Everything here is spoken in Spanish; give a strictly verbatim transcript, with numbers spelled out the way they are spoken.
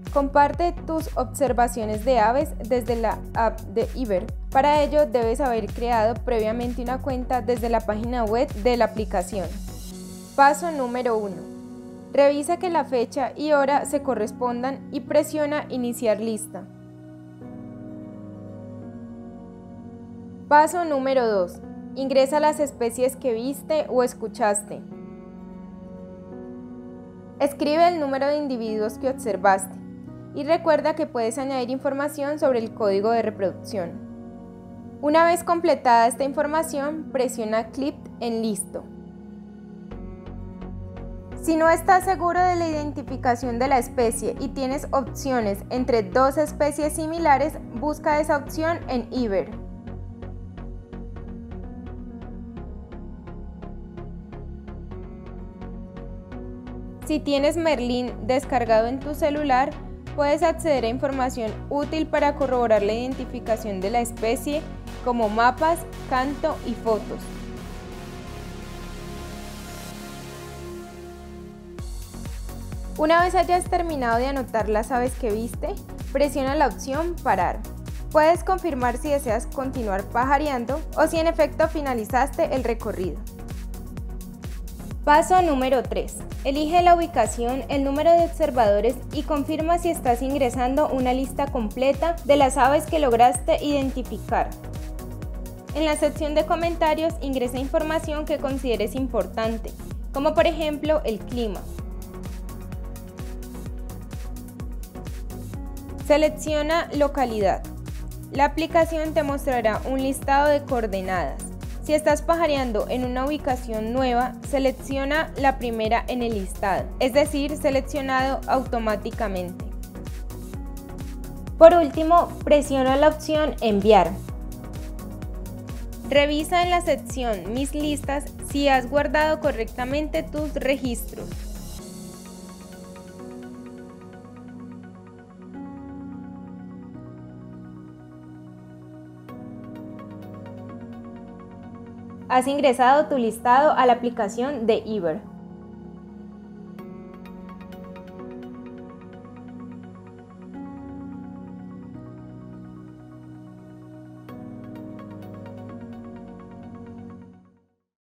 Comparte tus observaciones de aves desde la app de Iber. Para ello debes haber creado previamente una cuenta desde la página web de la aplicación. Paso número uno. Revisa que la fecha y hora se correspondan y presiona Iniciar lista. Paso número dos. Ingresa las especies que viste o escuchaste. Escribe el número de individuos que observaste y recuerda que puedes añadir información sobre el código de reproducción. Una vez completada esta información, presiona clic en Listo. Si no estás seguro de la identificación de la especie y tienes opciones entre dos especies similares, busca esa opción en Iber. Si tienes Merlín descargado en tu celular, puedes acceder a información útil para corroborar la identificación de la especie, como mapas, canto y fotos. Una vez hayas terminado de anotar las aves que viste, presiona la opción Parar. Puedes confirmar si deseas continuar pajareando o si en efecto finalizaste el recorrido. Paso número tres. Elige la ubicación, el número de observadores y confirma si estás ingresando una lista completa de las aves que lograste identificar. En la sección de comentarios ingresa información que consideres importante, como por ejemplo el clima. Selecciona localidad. La aplicación te mostrará un listado de coordenadas. Si estás pajareando en una ubicación nueva, selecciona la primera en el listado, es decir, seleccionado automáticamente. Por último, presiona la opción Enviar. Revisa en la sección Mis listas si has guardado correctamente tus registros. Has ingresado tu listado a la aplicación de Iber.